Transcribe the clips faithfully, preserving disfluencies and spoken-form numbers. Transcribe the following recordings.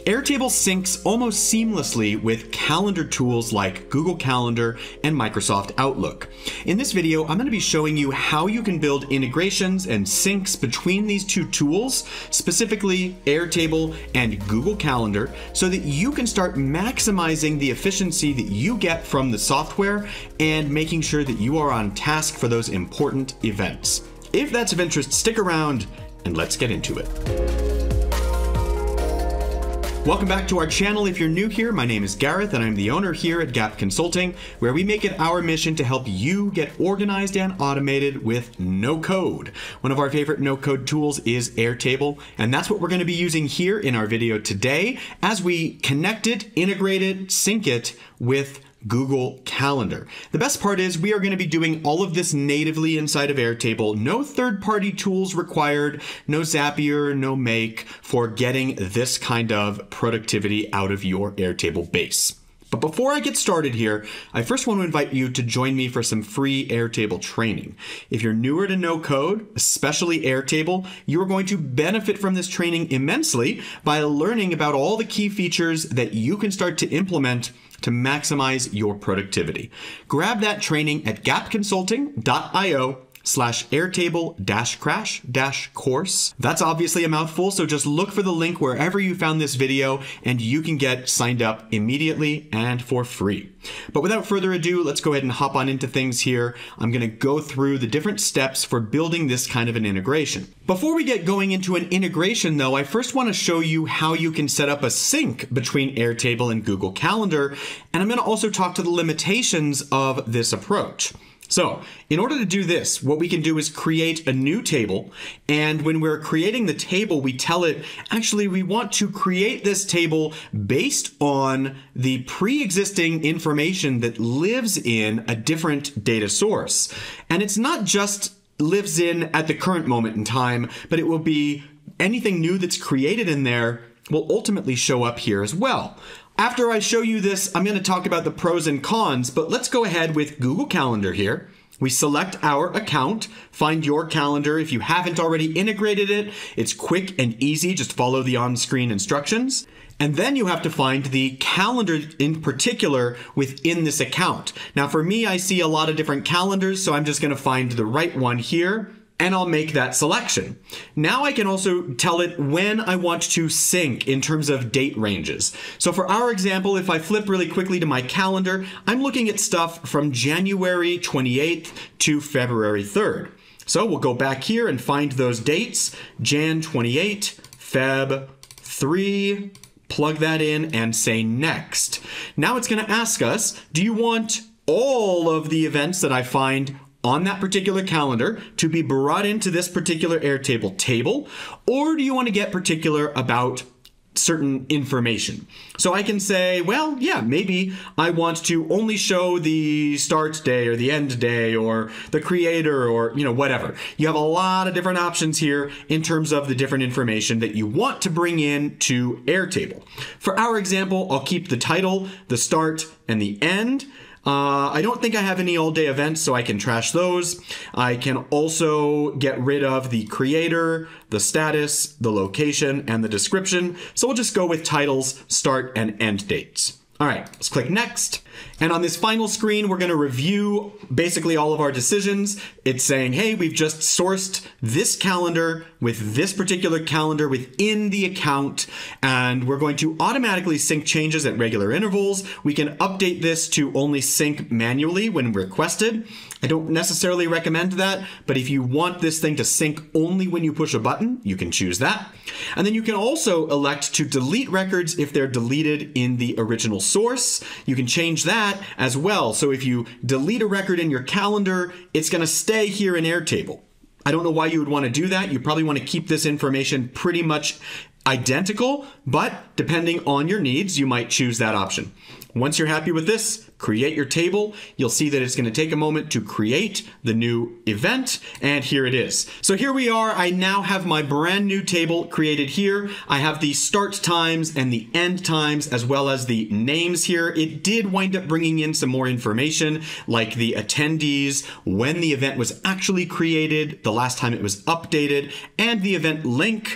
Airtable syncs almost seamlessly with calendar tools like Google Calendar and Microsoft Outlook. In this video, I'm going to be showing you how you can build integrations and syncs between these two tools, specifically Airtable and Google Calendar, so that you can start maximizing the efficiency that you get from the software and making sure that you are on task for those important events. If that's of interest, stick around and let's get into it. Welcome back to our channel. If you're new here, my name is Gareth and I'm the owner here at Gap Consulting, where we make it our mission to help you get organized and automated with no code. One of our favorite no code tools is Airtable, and that's what we're going to be using here in our video today as we connect it, integrate it, sync it with Google Calendar. The best part is we are going to be doing all of this natively inside of Airtable. No third-party tools required, no Zapier, no Make for getting this kind of productivity out of your Airtable base. But before I get started here, I first want to invite you to join me for some free Airtable training. If you're newer to no code, especially Airtable, you are going to benefit from this training immensely by learning about all the key features that you can start to implement to maximize your productivity. Grab that training at gapconsulting dot i o slash airtable dash crash dash course. That's obviously a mouthful, so just look for the link wherever you found this video and you can get signed up immediately and for free. But without further ado, let's go ahead and hop on into things here. I'm gonna go through the different steps for building this kind of an integration. Before we get going into an integration though, I first wanna show you how you can set up a sync between Airtable and Google Calendar, and I'm gonna also talk to the limitations of this approach. So in order to do this, what we can do is create a new table. And when we're creating the table, we tell it, actually, we want to create this table based on the pre-existing information that lives in a different data source. And it's not just lives in at the current moment in time, but it will be anything new that's created in there will ultimately show up here as well. After I show you this, I'm going to talk about the pros and cons, but let's go ahead with Google Calendar here. We select our account, find your calendar. If you haven't already integrated it, it's quick and easy. Just follow the on-screen instructions. And then you have to find the calendar in particular within this account. Now for me, I see a lot of different calendars, so I'm just going to find the right one here. And I'll make that selection. Now I can also tell it when I want to sync in terms of date ranges. So for our example, if I flip really quickly to my calendar, I'm looking at stuff from January twenty-eighth to February third. So we'll go back here and find those dates, Jan twenty-eight, Feb three, plug that in and say next. Now it's gonna ask us, do you want all of the events that I find on that particular calendar to be brought into this particular Airtable table, or do you want to get particular about certain information? So I can say, well, yeah, maybe I want to only show the start day or the end day or the creator or, you know, whatever. You have a lot of different options here in terms of the different information that you want to bring in to Airtable. For our example, I'll keep the title, the start, and the end. Uh, I don't think I have any all-day events, so I can trash those. I can also get rid of the creator, the status, the location, and the description. So we'll just go with titles, start, and end dates. All right, let's click next. And on this final screen, we're going to review basically all of our decisions. It's saying, hey, we've just sourced this calendar with this particular calendar within the account, and we're going to automatically sync changes at regular intervals. We can update this to only sync manually when requested. I don't necessarily recommend that, but if you want this thing to sync only when you push a button, you can choose that. And then you can also elect to delete records if they're deleted in the original source. You can change that as well. So if you delete a record in your calendar, it's going to stay here in Airtable. I don't know why you would want to do that. You probably want to keep this information pretty much identical, but depending on your needs, you might choose that option. Once you're happy with this, create your table. You'll see that it's going to take a moment to create the new event, and here it is. So here we are. I now have my brand new table created here. I have the start times and the end times, as well as the names here. It did wind up bringing in some more information, like the attendees, when the event was actually created, the last time it was updated, and the event link.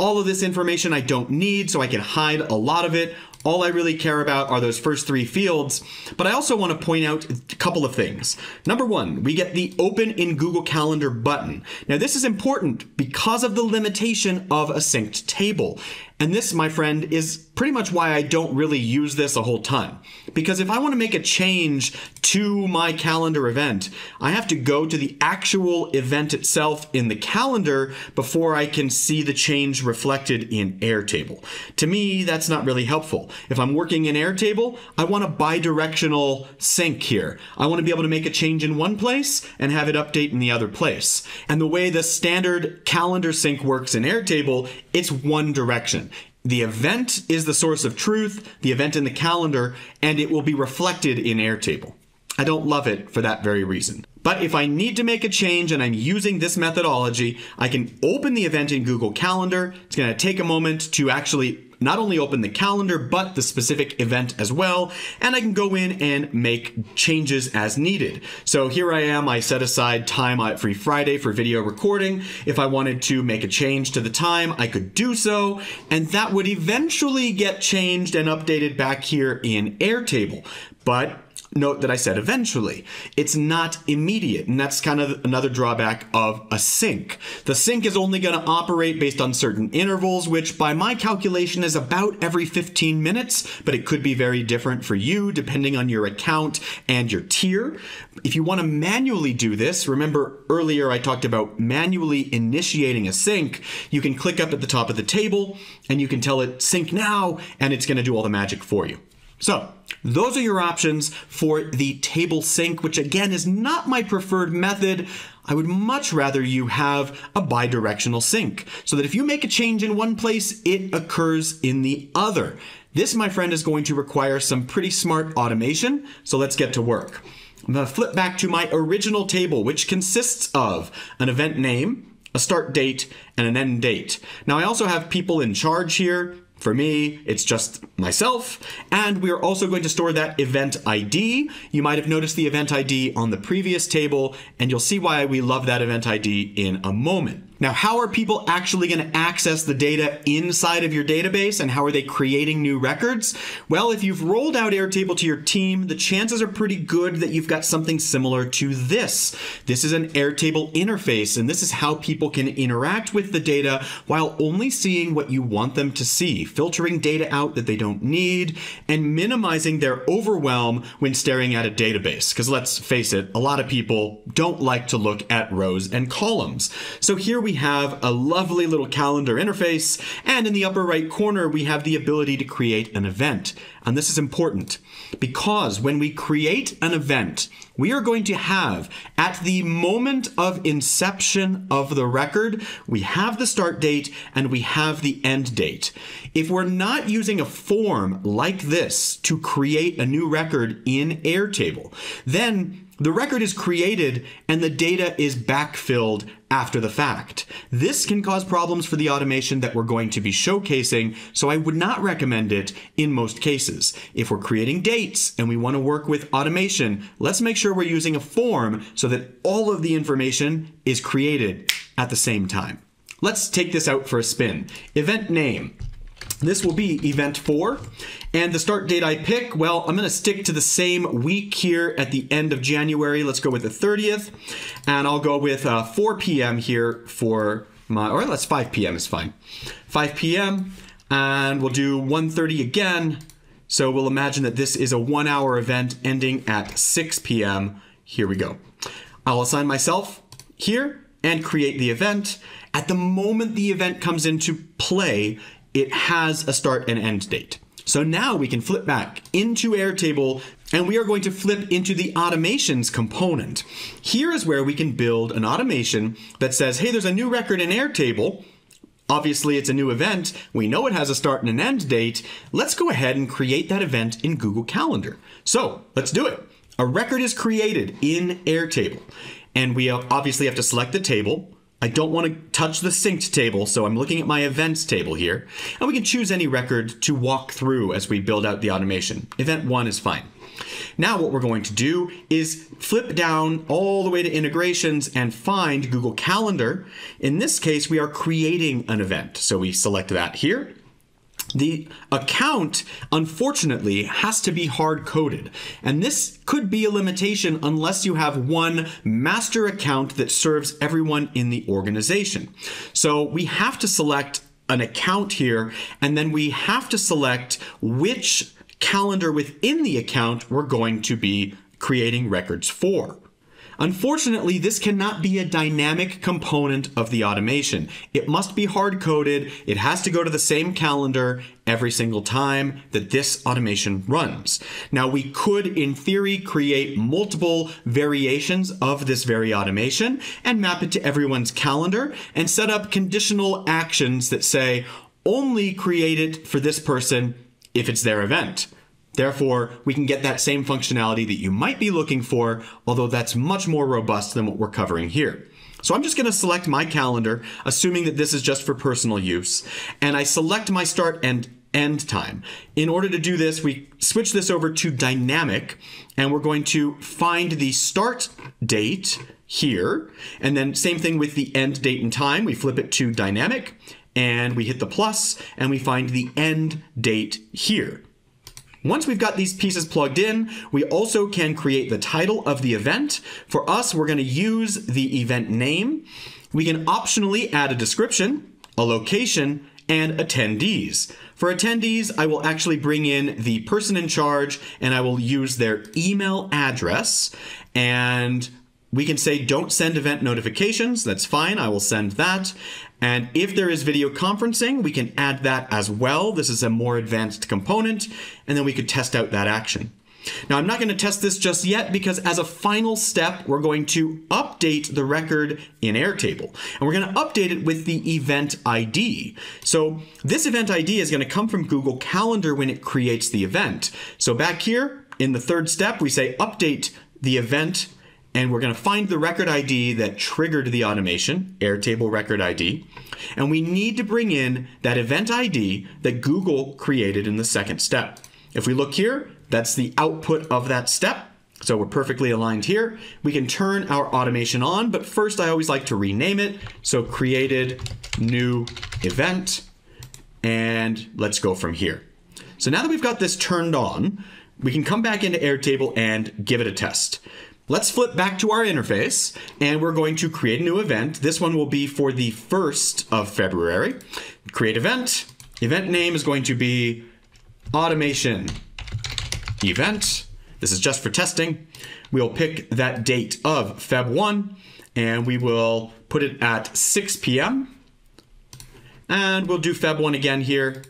All of this information I don't need, so I can hide a lot of it. All I really care about are those first three fields, but I also want to point out a couple of things. Number one, we get the Open in Google Calendar button. Now this is important because of the limitation of a synced table. And this, my friend, is pretty much why I don't really use this a whole ton. Because if I want to make a change to my calendar event, I have to go to the actual event itself in the calendar before I can see the change reflected in Airtable. To me, that's not really helpful. If I'm working in Airtable, I want a bi-directional sync here. I want to be able to make a change in one place and have it update in the other place. And the way the standard calendar sync works in Airtable, it's one direction. The event is the source of truth, the event in the calendar, and it will be reflected in Airtable. I don't love it for that very reason. But if I need to make a change and I'm using this methodology, I can open the event in Google Calendar. It's going to take a moment to actually not only open the calendar, but the specific event as well. And I can go in and make changes as needed. So here I am, I set aside time every Friday for video recording. If I wanted to make a change to the time, I could do so. And that would eventually get changed and updated back here in Airtable. But note that I said eventually. It's not immediate, and that's kind of another drawback of a sync. The sync is only going to operate based on certain intervals, which by my calculation is about every fifteen minutes, but it could be very different for you depending on your account and your tier. If you want to manually do this, remember earlier I talked about manually initiating a sync. You can click up at the top of the table and you can tell it sync now, and it's going to do all the magic for you. So those are your options for the table sync, which again is not my preferred method. I would much rather you have a bi-directional sync so that if you make a change in one place, it occurs in the other. This, my friend, is going to require some pretty smart automation. So let's get to work. I'm going to flip back to my original table, which consists of an event name, a start date, and an end date. Now I also have people in charge here. For me, it's just myself, and we are also going to store that event I D. You might have noticed the event I D on the previous table, and you'll see why we love that event I D in a moment. Now, how are people actually going to access the data inside of your database, and how are they creating new records? Well, if you've rolled out Airtable to your team, the chances are pretty good that you've got something similar to this. This is an Airtable interface, and this is how people can interact with the data while only seeing what you want them to see, filtering data out that they don't need, and minimizing their overwhelm when staring at a database. Because let's face it, a lot of people don't like to look at rows and columns. So here we have a lovely little calendar interface, and in the upper right corner, we have the ability to create an event. And this is important because when we create an event, we are going to have, at the moment of inception of the record, we have the start date and we have the end date. If we're not using a form like this to create a new record in Airtable, then the record is created and the data is backfilled after the fact. This can cause problems for the automation that we're going to be showcasing, so I would not recommend it in most cases. If we're creating dates and we want to work with automation, let's make sure we're using a form so that all of the information is created at the same time. Let's take this out for a spin. Event name. This will be event four, and the start date I pick, well, I'm going to stick to the same week here at the end of January. Let's go with the thirtieth, and I'll go with uh, four p m here for my, or let's five p m is fine. five p m, and we'll do one thirty again. So we'll imagine that this is a one hour event ending at six p m Here we go. I'll assign myself here and create the event. At the moment the event comes into play, it has a start and end date. So now we can flip back into Airtable, and we are going to flip into the automations component. Here is where we can build an automation that says, hey, there's a new record in Airtable. Obviously, it's a new event. We know it has a start and an end date. Let's go ahead and create that event in Google Calendar. So let's do it. A record is created in Airtable, and we obviously have to select the table, I don't want to touch the synced table, so I'm looking at my events table here. And we can choose any record to walk through as we build out the automation. Event one is fine. Now what we're going to do is flip down all the way to integrations and find Google Calendar. In this case, we are creating an event. So we select that here. The account, unfortunately, has to be hard-coded. And this could be a limitation unless you have one master account that serves everyone in the organization. So we have to select an account here, and then we have to select which calendar within the account we're going to be creating records for. Unfortunately, this cannot be a dynamic component of the automation. It must be hard-coded. It has to go to the same calendar every single time that this automation runs. Now, we could, in theory, create multiple variations of this very automation and map it to everyone's calendar and set up conditional actions that say, only create it for this person if it's their event. Therefore, we can get that same functionality that you might be looking for, although that's much more robust than what we're covering here. So I'm just going to select my calendar, assuming that this is just for personal use, and I select my start and end time. In order to do this, we switch this over to dynamic, and we're going to find the start date here, and then same thing with the end date and time. We flip it to dynamic, and we hit the plus, and we find the end date here. Once we've got these pieces plugged in, we also can create the title of the event. For us, we're going to use the event name. We can optionally add a description, a location, and attendees. For attendees, I will actually bring in the person in charge, and I will use their email address. And we can say, don't send event notifications. That's fine. I will send that. And if there is video conferencing, we can add that as well. This is a more advanced component, and then we could test out that action. Now, I'm not going to test this just yet because as a final step, we're going to update the record in Airtable. And we're going to update it with the event I D. So this event I D is going to come from Google Calendar when it creates the event. So back here in the third step, we say update the event, and we're going to find the record I D that triggered the automation, Airtable record I D. And we need to bring in that event I D that Google created in the second step. If we look here, that's the output of that step. So we're perfectly aligned here. We can turn our automation on, but first I always like to rename it. So created new event, and let's go from here. So now that we've got this turned on, we can come back into Airtable and give it a test. Let's flip back to our interface, and we're going to create a new event. This one will be for the first of February. Create event. Event name is going to be automation event. This is just for testing. We'll pick that date of February first, and we will put it at six p m And we'll do February first again here.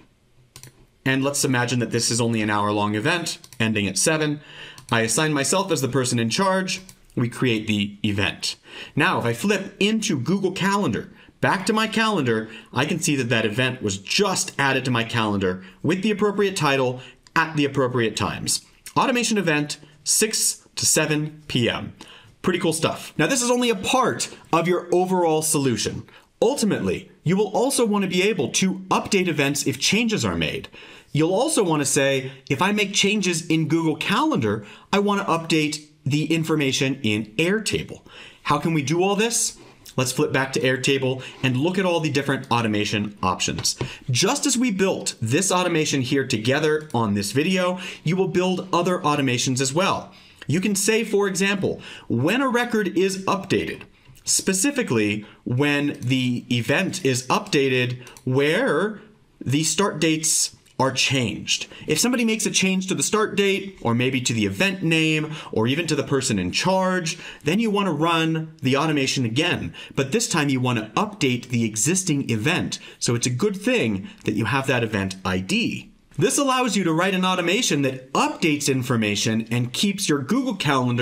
And let's imagine that this is only an hour-long event, ending at seven. I assign myself as the person in charge. We create the event. Now, if I flip into Google Calendar, back to my calendar, I can see that that event was just added to my calendar with the appropriate title at the appropriate times. Automation event, six to seven p m Pretty cool stuff. Now, this is only a part of your overall solution. Ultimately, you will also want to be able to update events if changes are made. You'll also want to say, if I make changes in Google Calendar, I want to update the information in Airtable. How can we do all this? Let's flip back to Airtable and look at all the different automation options. Just as we built this automation here together on this video, you will build other automations as well. You can say, for example, when a record is updated, specifically when the event is updated where the start dates are changed. If somebody makes a change to the start date, or maybe to the event name, or even to the person in charge, then you want to run the automation again. But this time you want to update the existing event. So it's a good thing that you have that event I D. This allows you to write an automation that updates information and keeps your Google Calendar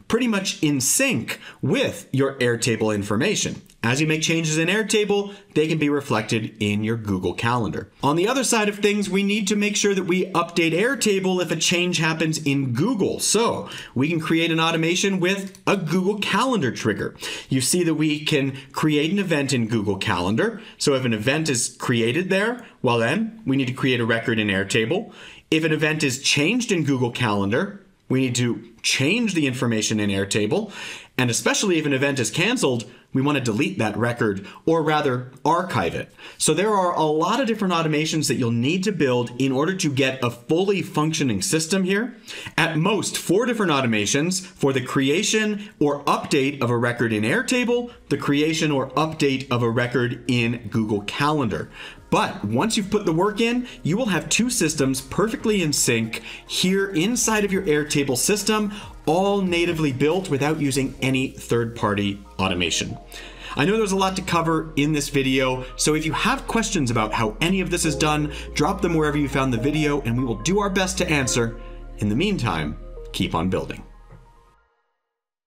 pretty much in sync with your Airtable information. As you make changes in Airtable, they can be reflected in your Google Calendar. On the other side of things, we need to make sure that we update Airtable if a change happens in Google. So we can create an automation with a Google Calendar trigger. You see that we can create an event in Google Calendar. So if an event is created there, well then, we need to create a record in Airtable. If an event is changed in Google Calendar, we need to change the information in Airtable. And especially if an event is canceled, we want to delete that record, or rather archive it. So there are a lot of different automations that you'll need to build in order to get a fully functioning system here. At most, four different automations for the creation or update of a record in Airtable, the creation or update of a record in Google Calendar. But once you've put the work in, you will have two systems perfectly in sync here inside of your Airtable system, all natively built without using any third-party automation. I know there's a lot to cover in this video, so if you have questions about how any of this is done, drop them wherever you found the video and we will do our best to answer. In the meantime, keep on building.